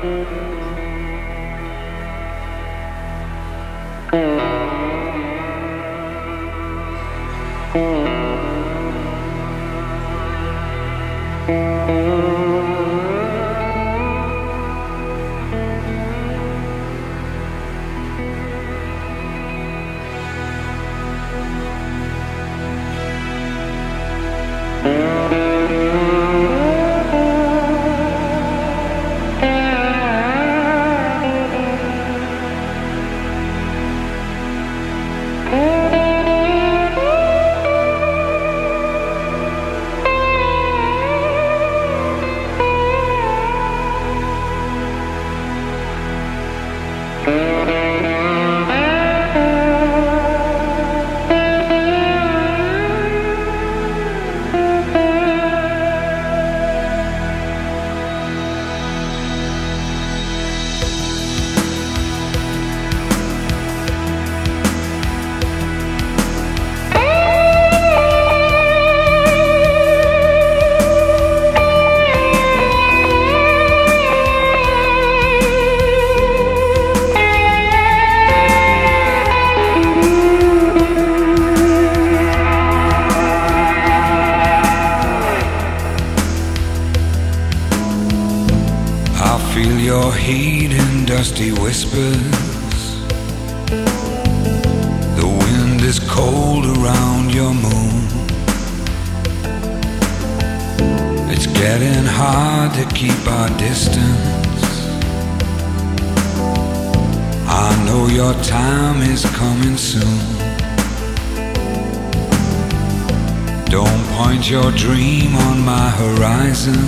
Feel your heat in dusty whispers. The wind is cold around your moon. It's getting hard to keep our distance. I know your time is coming soon. Don't point your dream on my horizon.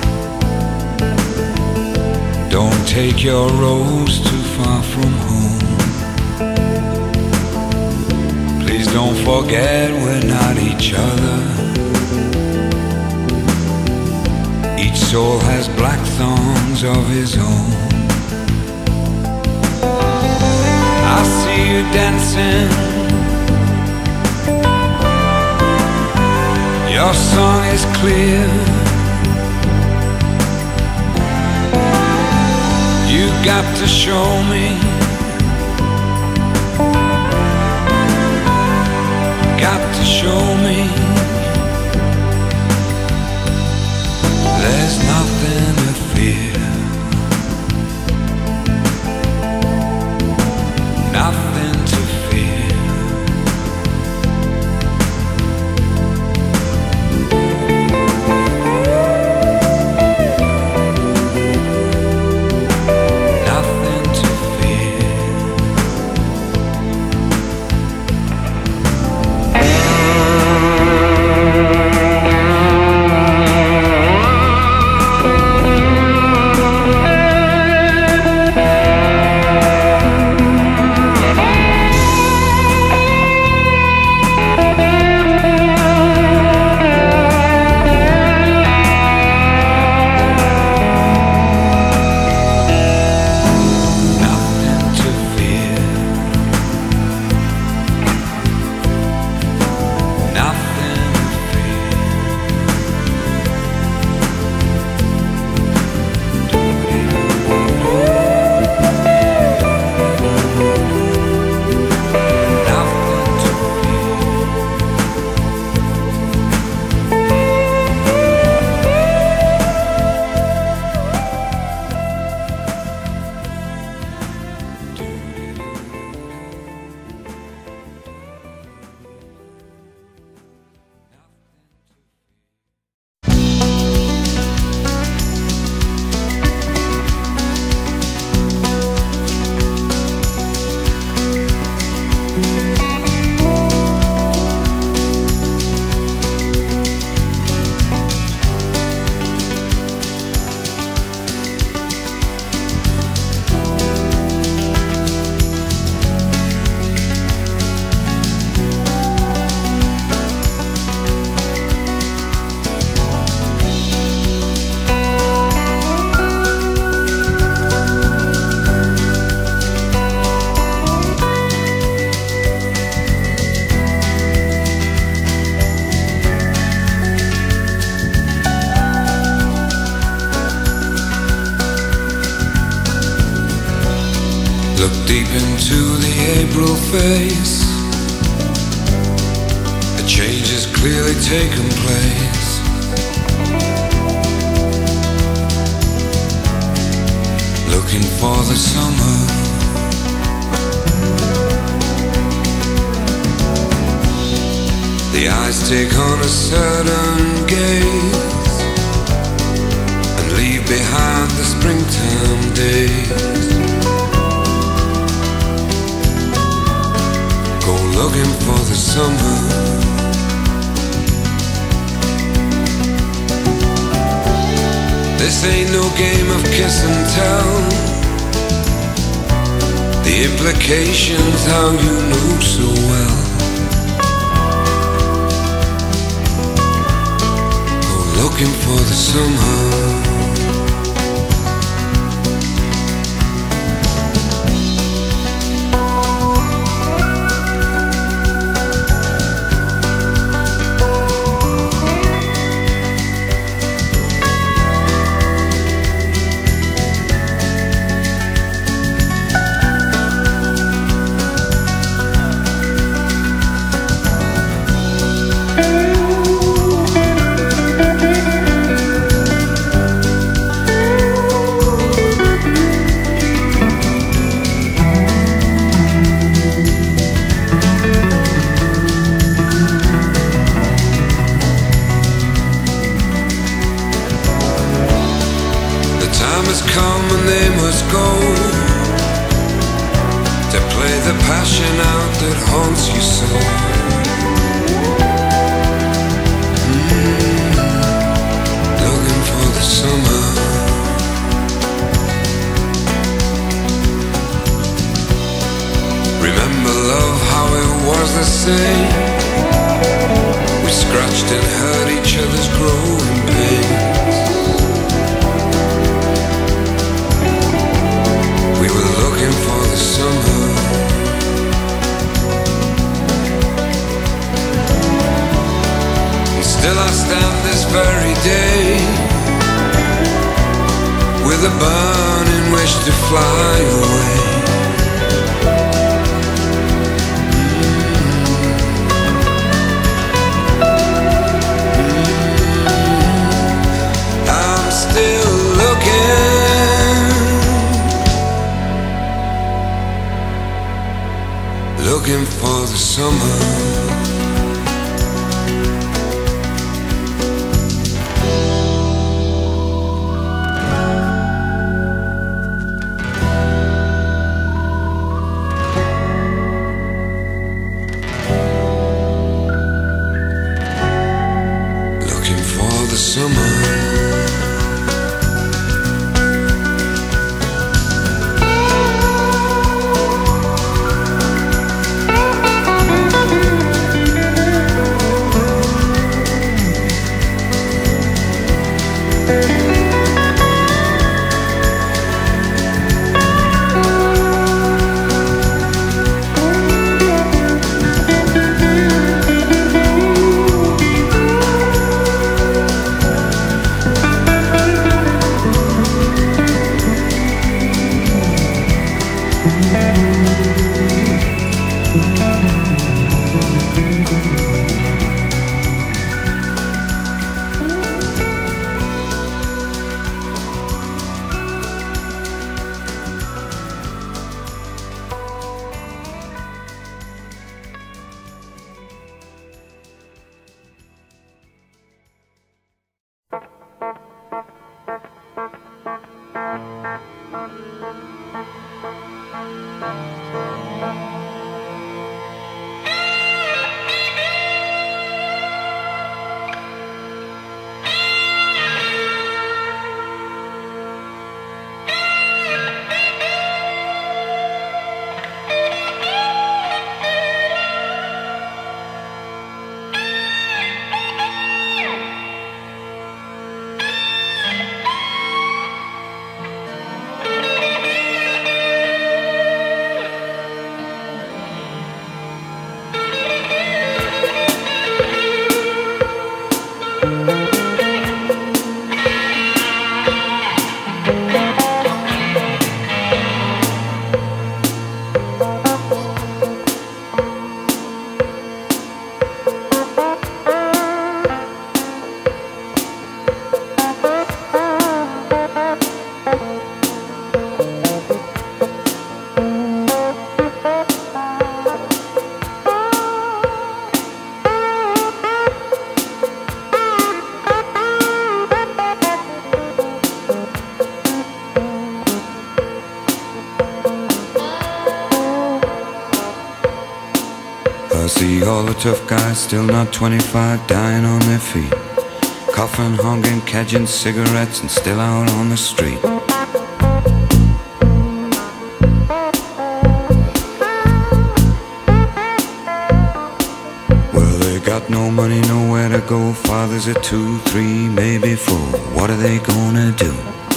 Don't take your rose too far from home. Please don't forget we're not each other. Each soul has black thorns of his own. I see you dancing. Your song is clear. You got to show me. Got to show me. There's nothing to fear. Nothing to fear. Look deep into the April face. A change has clearly taken place. Looking for the summer. The eyes take on a certain gaze and leave behind the springtime days. Go looking for the summer. This ain't no game of kiss and tell. The implications how you know so well. Go looking for the summer. Come and they must go to play the passion out that haunts you so. Looking for the summer. Remember love, how it was the same. We scratched and hurt each other's growing pains. We were looking for the summer. And still I stand this very day with a burning wish to fly away. I'm still looking for the summer. Looking for the summer. I see all the tough guys, still not 25, dying on their feet, coughing, hungering, catching cigarettes, and still out on the street. Well, they got no money, nowhere to go. Fathers are 2, 3, maybe 4. What are they gonna do?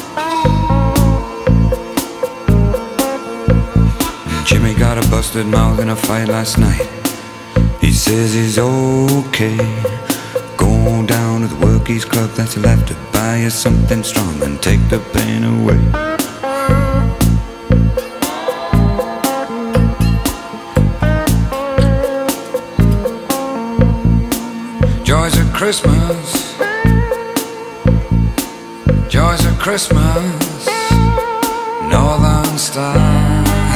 Jimmy got a busted mouth in a fight last night. He says he's okay, go down to the workies club that's left to buy you something strong and take the pain away. Joys of Christmas, joys of Christmas, Northern Star.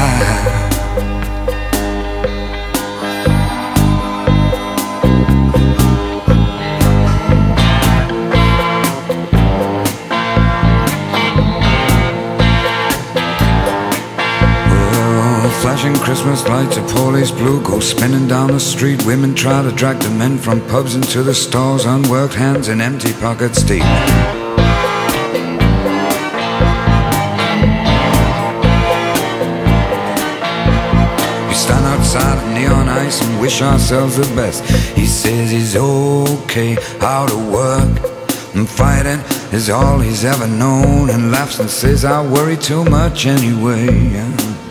Flashing Christmas lights, a police blue go spinning down the street. Women try to drag the men from pubs into the stores, unworked hands and empty pockets deep. We stand outside of neon ice and wish ourselves the best. He says he's okay, out of work, and fighting is all he's ever known, and laughs and says I worry too much anyway.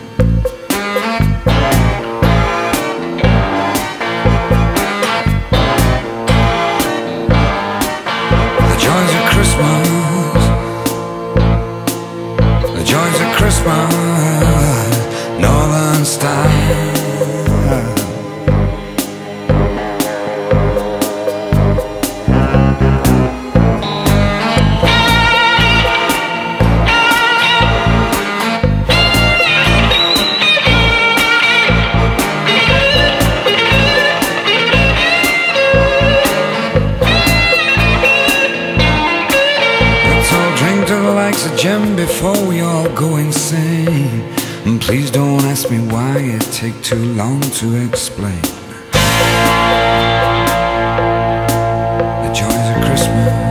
The joys of Christmas, Northern style. Likes a gem before we all go insane. And please don't ask me why, it take too long to explain. The joys of Christmas.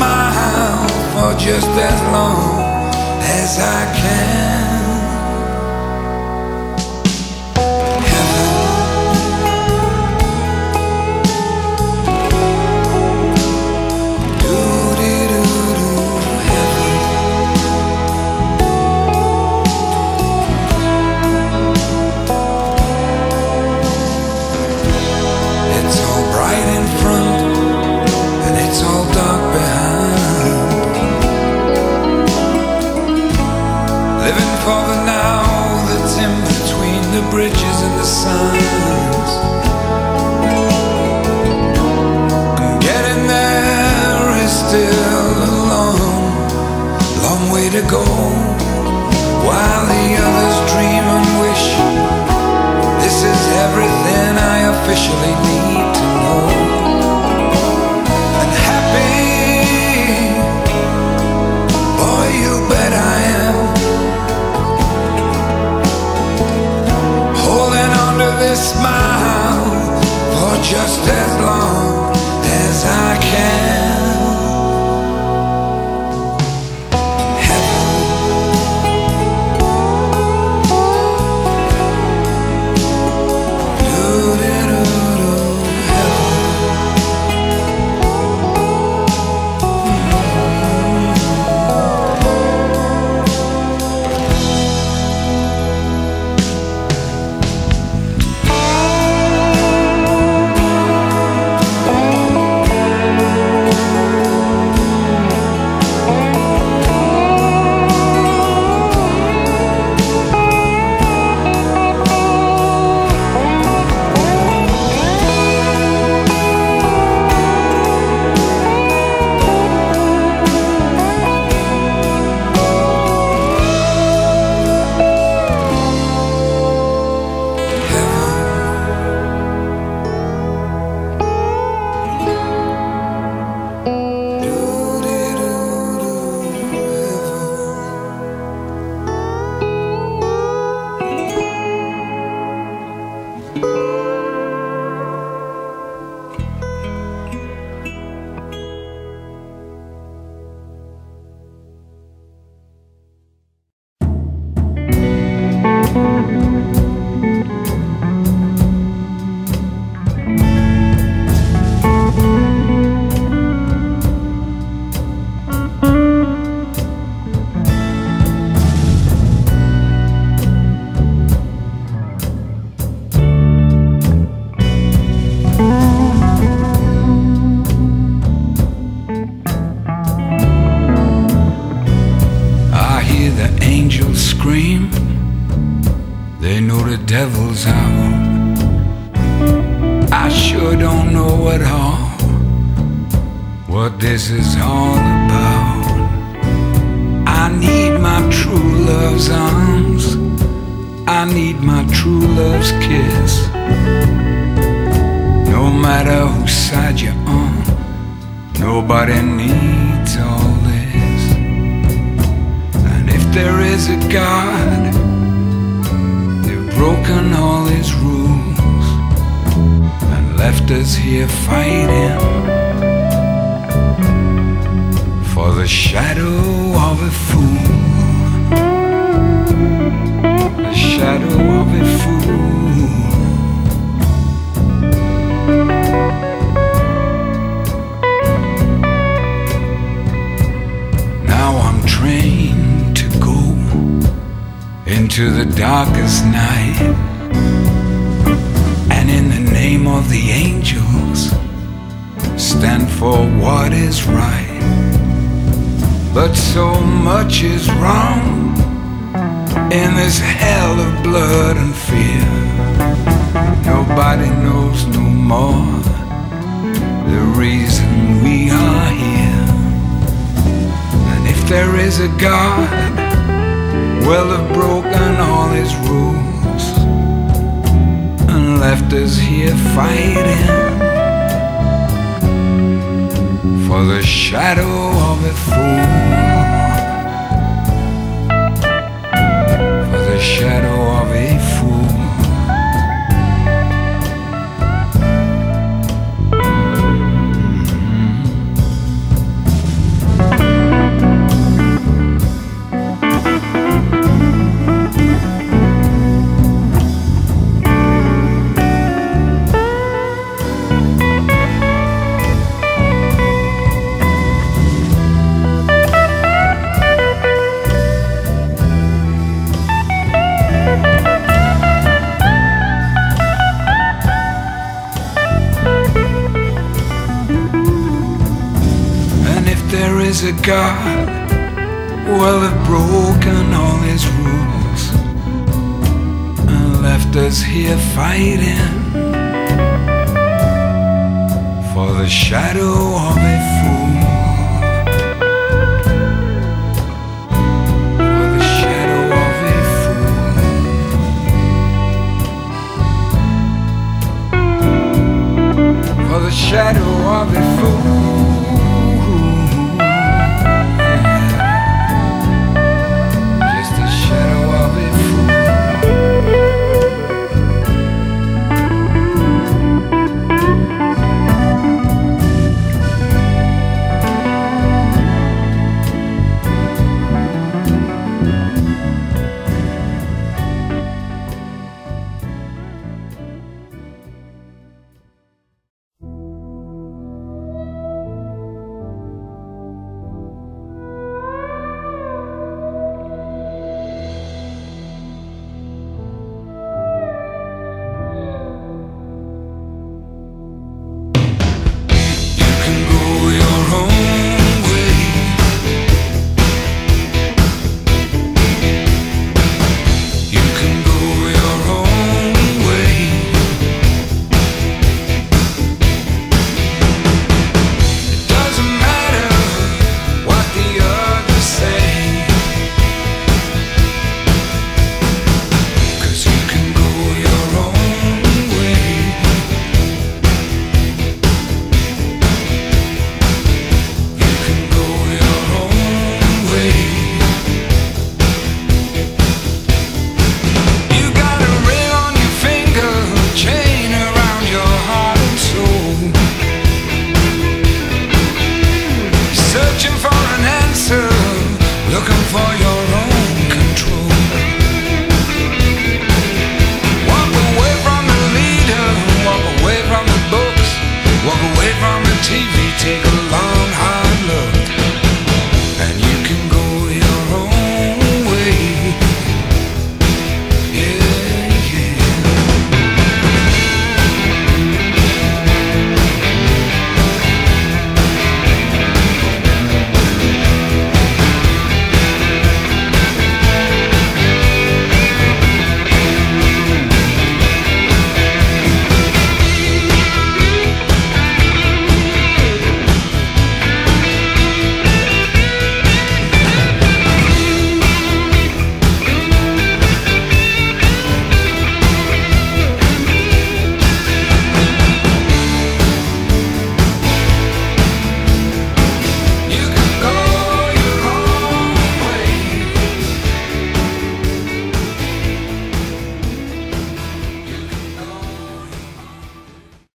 smile for just as long as I can. For the now that's in between the bridges and the signs, and getting there is still a long, long way to go. While the others dream and wish, this is everything I officially need to know. And happy, boy, you bet I am. This smile for just as long as I can. They know the devil's out. I sure don't know at all what this is all about. I need my true love's arms, I need my true love's kiss. No matter whose side you're on, nobody needs all this. And if there is a God, broken all his rules and left us here fighting for the shadow of a fool, the shadow of a fool. Now I'm trained to go into the darkest night, and in the name of the angels stand for what is right. But so much is wrong in this hell of blood and fear. Nobody knows no more the reason we are here. And if there is a God, well, have broken all his rules and left us here fighting for the shadow of a fool, for the shadow of a fool. there is a God, well, they've broken all his rules and left us here fighting for the shadow of a